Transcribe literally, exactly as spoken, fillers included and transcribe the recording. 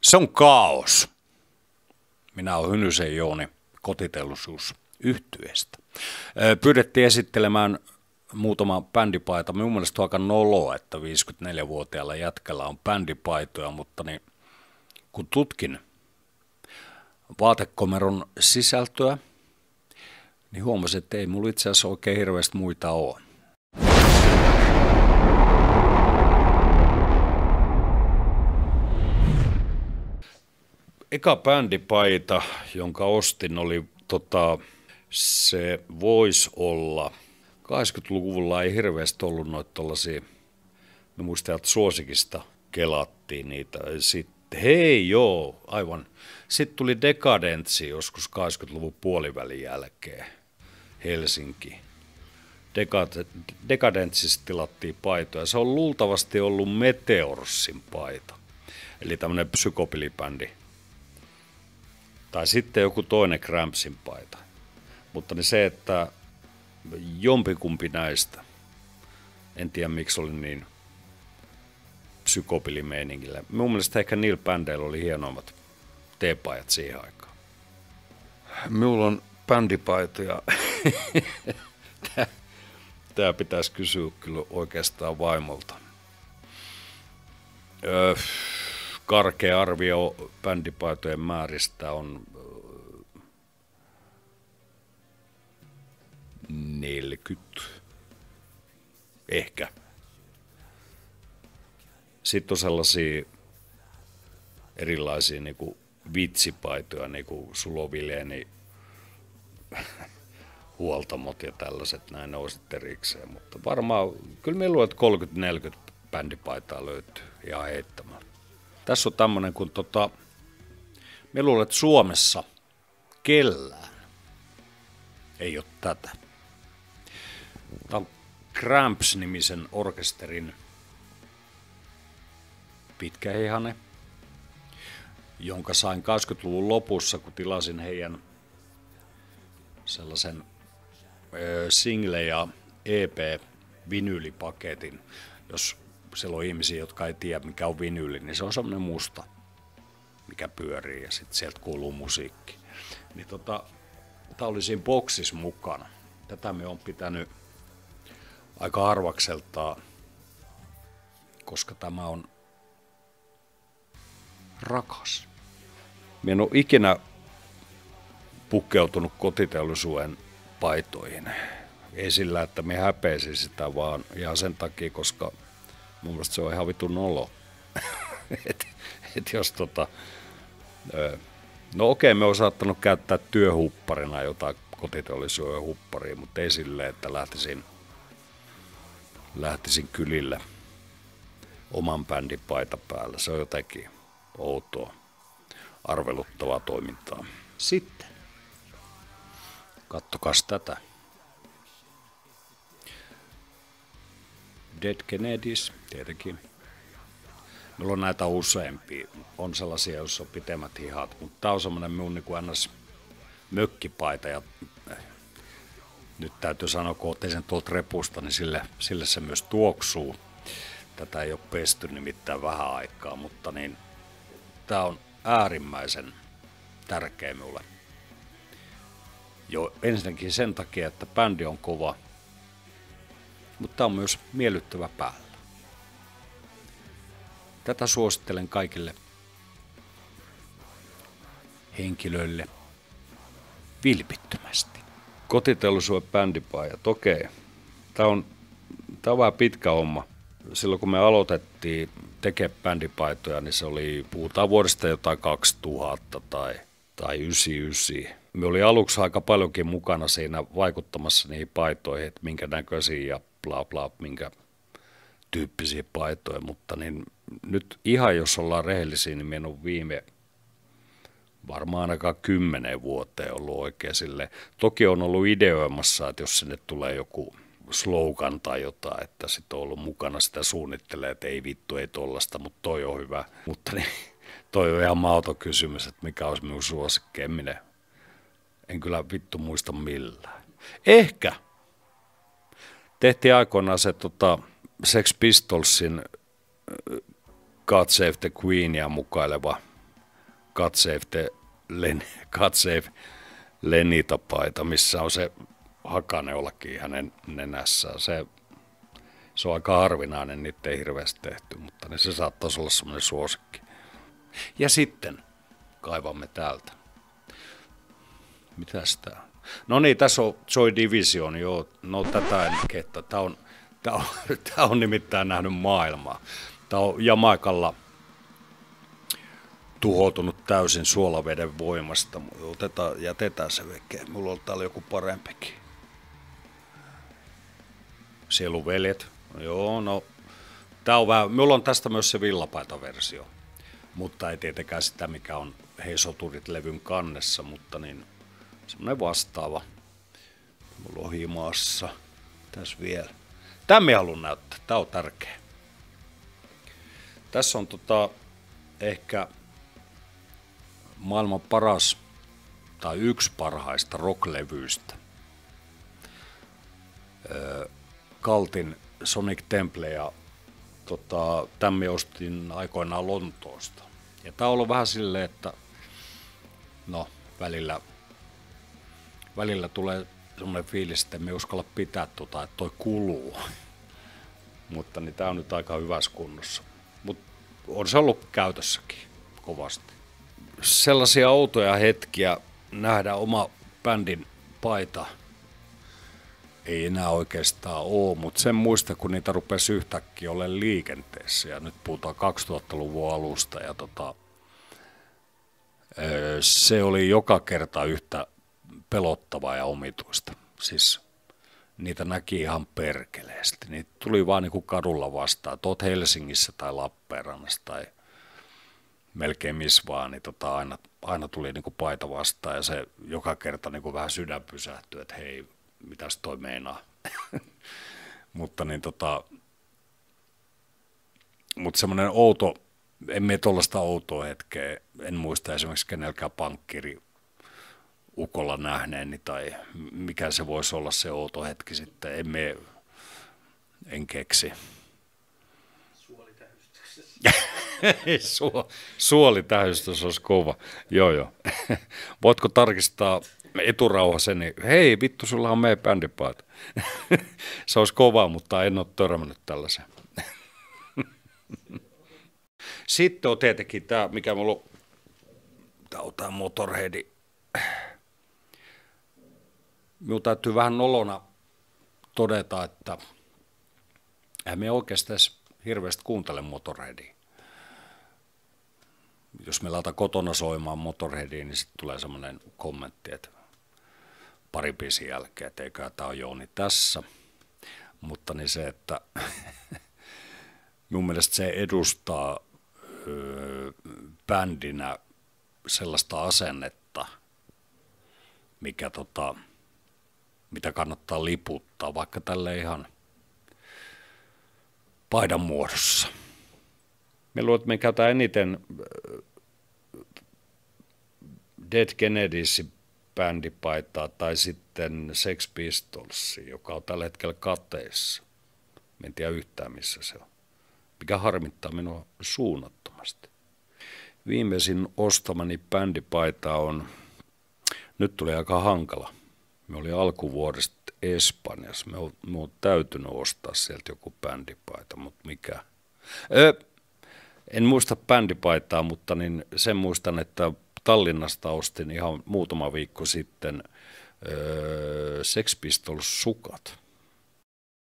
Se on kaos. Minä olen Hynysen Jouni Kotiteollisuus yhtyeestä. Pyydettiin esittelemään muutama bändipaita. Minun mielestä on aika noloa, että viisikymmentäneljävuotiaalla jätkällä on bändipaitoja, mutta niin, kun tutkin vaatekomeron sisältöä, niin huomasin, että ei mulla itse asiassa oikein hirveästi muita ole. Eka bändipaita, jonka ostin, oli tota, se voisi olla, kahdeksankymmentäluvulla ei hirveästi ollut noita tollasia, mä muistan, että Suosikista kelattiin niitä. Sitten, hei joo, aivan. Sitten tuli Dekadenssi joskus kahdeksankymmentäluvun puolivälin jälkeen Helsinki. Dekadenssista tilattiin paitoja. Se on luultavasti ollut Meteorsin paita, eli tämmönen psykopilibändi. Tai sitten joku toinen Crampsin paita. Mutta niin se, että jompikumpi näistä, en tiedä miksi oli niin psykopilimeiningillä. Mun mielestä ehkä niillä bändeillä oli hienoimmat teepajat siihen aikaan. Minulla on bändipaitoja. Tää pitäisi kysyä kyllä oikeastaan vaimolta. Öö, karkea arvio bändipaitojen määristä on neljäkymmentä. Ehkä. Sitten on sellaisia erilaisia niinku vitsipaitoja, niinku Sulovileeni, huoltamot ja tällaiset, näin ne on sitten erikseen. Mutta varmaan, kyllä me luulen, että kolmekymmentä neljäkymmentä bändipaitaa löytyy ihan heittämällä. Tässä on tämmönen, kun tota, me luulen, että Suomessa kellään ei ole tätä. Tämä on Cramps-nimisen orkesterin pitkähihane, jonka sain kahdeksankymmentäluvun lopussa, kun tilasin heidän sellaisen ö, single- ja E P-vinyylipaketin. Jos siellä on ihmisiä, jotka ei tiedä, mikä on vinyyli, niin se on semmoinen musta, mikä pyörii ja sitten sieltä kuuluu musiikki. Niin tota, tämä oli siinä boksissa mukana. Tätä me on pitänyt aika harvakseltaan, koska tämä on rakas. Minä en ole ikinä pukeutunut Kotiteollisuuden paitoihin. Ei sillä, että me häpeisin sitä, vaan ihan sen takia, koska mun mielestä se on ihan vitun nolo. et, et jos tota, no okei, me on saattanut käyttää työhupparina jotain Kotiteollisuuden hupparia, mutta ei silleen, että lähtisin, lähtisin kylille oman bändin paita päällä. Se on jotenkin outoa, arveluttavaa toimintaa. Sitten, kattokas tätä. Dead Kennedys, tietenkin. Meillä on näitä useampia. On sellaisia, joissa on pitemmät hihat, mutta tää on semmonen minun niin kuin ns. Mökkipaita. Ja nyt täytyy sanoa, kun otin sen tuolta repusta, niin sille, sille se myös tuoksuu. Tätä ei ole pesty nimittäin vähän aikaa, mutta niin, tää on äärimmäisen tärkeä minulle. Jo ensinnäkin sen takia, että bändi on kova, mutta tää on myös miellyttävä päällä. Tätä suosittelen kaikille henkilöille vilpittömästi. Kotiteollisuuden bändipaijat, okei. Tää on, tää on vähän pitkä homma. Silloin kun me aloitettiin tekemään bändipaitoja, niin se oli, puhutaan vuodesta jotain kaksituhatta tai, tai yhdeksänkymmentäyhdeksän. Me oli aluksi aika paljonkin mukana siinä vaikuttamassa niihin paitoihin, että minkä näköisiä ja bla bla, minkä tyyppisiä paitoja, mutta niin nyt ihan jos ollaan rehellisiä, niin meidän on viime varmaan ainakaan kymmenen vuoteen ollut oikein silleen. Toki on ollut ideoimassa, että jos sinne tulee joku slogan tai jotain, että sit on ollut mukana sitä suunnittelee, että ei vittu, ei tollasta, mutta toi on hyvä. Mutta niin, toi on ihan mahdoton kysymys, että mikä olisi minun suosikki. En, minä, en kyllä vittu muista millään. Ehkä tehtiin aikoinaan se tota, Sex Pistolsin God Save the Queenia mukaileva God Save, the Len, God Save Lenita-paita, missä on se hakaneulakin hänen nenässään. Se, se on aika harvinainen, niitä ei hirveästi tehty, mutta niin se saattaisi olla semmoinen suosikki. Ja sitten kaivamme täältä. Mitäs tää? No niin, tässä on Joy Division, joo. No tätä en kehtaa. Tää on, tää on, tää on nimittäin nähnyt maailmaa. Tää on Jamaikalla tuhoutunut täysin suolaveden voimasta. Otetaan, jätetään se vekeä. Mulla on täällä joku parempikin. Sieluveljet. Joo, no. Tää on vähän, mulla on tästä myös se villapaita-versio. Mutta ei tietenkään sitä, mikä on Hei Soturit-levyn kannessa, mutta niin semmoinen vastaava. Mulla on himassa. Tässä vielä. Tämän minä haluan näyttää. Tää on tärkeä. Tässä on tota, ehkä maailman paras tai yksi parhaista rocklevyistä. Öö, Kaltin Sonic Temple ja tota, tämän minä ostin aikoinaan Lontoosta. Ja tää on ollut vähän silleen, että no välillä, välillä tulee semmoinen fiilis, että emme uskalla pitää tota, että toi kuluu. Mutta niin tää on nyt aika hyvässä kunnossa. Mutta on se ollut käytössäkin kovasti. Sellaisia outoja hetkiä nähdä oma bändin paita ei enää oikeastaan ole, mutta sen muista, kun niitä rupesi yhtäkkiä olemaan liikenteessä, ja nyt puhutaan kaksituhattaluvun alusta, ja tota, se oli joka kerta yhtä pelottavaa ja omituista. Siis niitä näki ihan perkeleesti. Niitä tuli vaan niin kuin kadulla vastaan, että oot Helsingissä tai Lappeenrannassa tai melkein missä vaan, niin tota aina, aina tuli niin kuin paita vastaan, ja se joka kerta niin kuin vähän sydän pysähtyi, että hei, mitäs toi meinaa. mutta niin tota, mutta semmoinen outo, en mene tuollaista outoa hetkeä, en muista esimerkiksi kenelläkään pankkiri ukolla nähneeni tai mikä se voisi olla se outo hetki sitten, en mene, en keksi. Su- suolitähystys olisi kova, joo joo. Voitko tarkistaa eturauhasen, niin hei vittu, sulla on meidän bändipaita. Se olisi kova, mutta en ole törmännyt tällaisen. Sitten on tietenkin tämä, mikä mulla on, tämä on tämä Motorhead. Minun täytyy vähän nolona todeta, että en me oikeastaan hirveästi kuuntele Motorheadia. Jos me laitetaan kotona soimaan Motorheadia, niin sitten tulee semmoinen kommentti, että pari biisin jälkeen, että eiköhän tämä ole Jouni tässä. Mutta niin se, että minun mielestä se edustaa öö, bändinä sellaista asennetta, mikä tota, mitä kannattaa liputtaa, vaikka tälle ihan paidan muodossa. Me luulen, että me käytetään eniten Dead Kennedys bändipaitaa tai sitten Sex Pistols, joka on tällä hetkellä kateissa. En tiedä yhtään missä se on, mikä harmittaa minua suunnattomasti. Viimeisin ostamani bändipaita on, nyt tuli aika hankala. Me oli alkuvuodesta Espanjassa, me on, me on täytynyt ostaa sieltä joku bändipaita, mutta mikä? Öö, en muista bändipaitaa, mutta niin sen muistan, että Tallinnasta ostin ihan muutama viikko sitten öö, Sex Pistols sukat.